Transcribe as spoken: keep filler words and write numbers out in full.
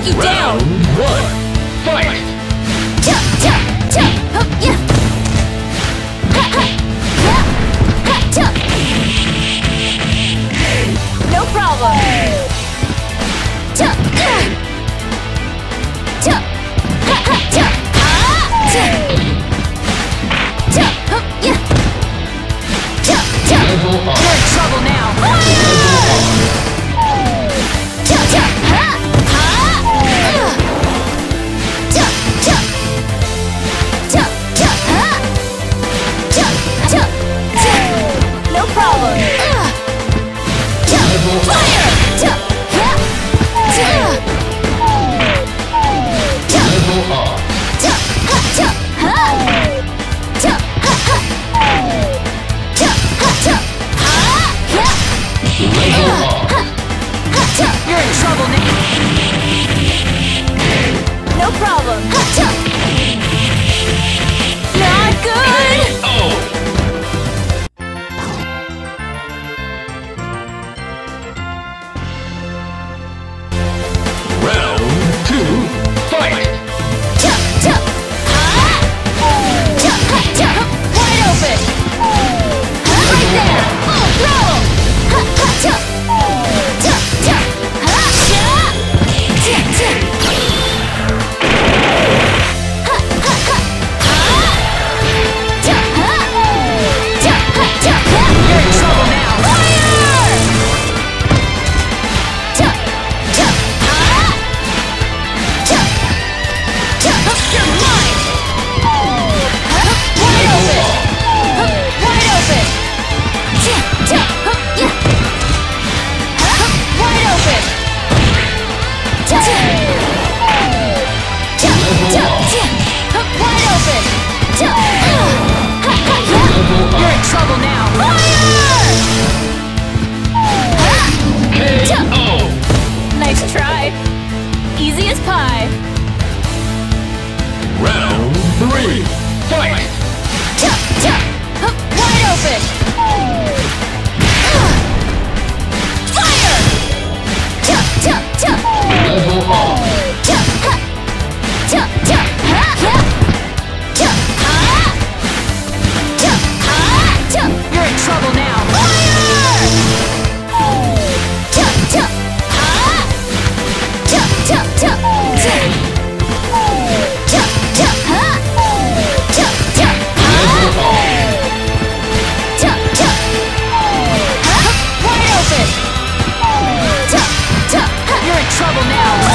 you down! Round one, fight! Cha, cha, cha, hup, yeah. Ha, ha, yeah. Ha, cha. No problem. Cha, yeah. Cha, ha, ha, cha. Ah, cha. Cha, hup, yeah. Cha, cha. Level up. You're in trouble now. Fire! Cha, cha, ha, ha. Uh. Cha, cha. Cha, cha, ha. Cha, cha, cha. No problem. Uh. Cha, fire! Cha, ha. Cha. Cha, Level up. cha, ha, cha, ha. Cha, ha, ha. Cha, ha, cha. Ha, yeah. Level up. Ha, ha, cha. You're in trouble now. No problem. Ha, cha. Not good. Oh! Round two, fight! Cha, cha. Ha. Cha, ha, cha. Wide open. Right there. Oh, throw. Ha, ha, cha. Cha, cha. Ha, cha. Cha, cha. Ha, ha, ha. Ha. Cha, ha. Cha, ha, cha. You're in trouble now. Fire! Cha, cha. Ha. Cha, cha. You're mine. Wide open. Wide open. Cha, cha. Yeah. Wide open. Cha, cha. Cha, cha, cha. Wide open. Cha. Ha, ha, yeah. You're in trouble now. Fire! Cha. K O! Nice try. Easy as pie. Round three, fight! Cha, cha. Wide open. Fire! Cha, cha, cha. Level up. Cha, ha. Cha, cha, ha, yeah. Cha, ha. Cha, ha, cha. You're in trouble now. Fire! Cha, cha, ha. Cha, cha, cha. Cha, cha, cha, ha. Cha, cha, ha. Cha, cha. Ha. Wide open. Cha, cha, ha. You're in trouble now.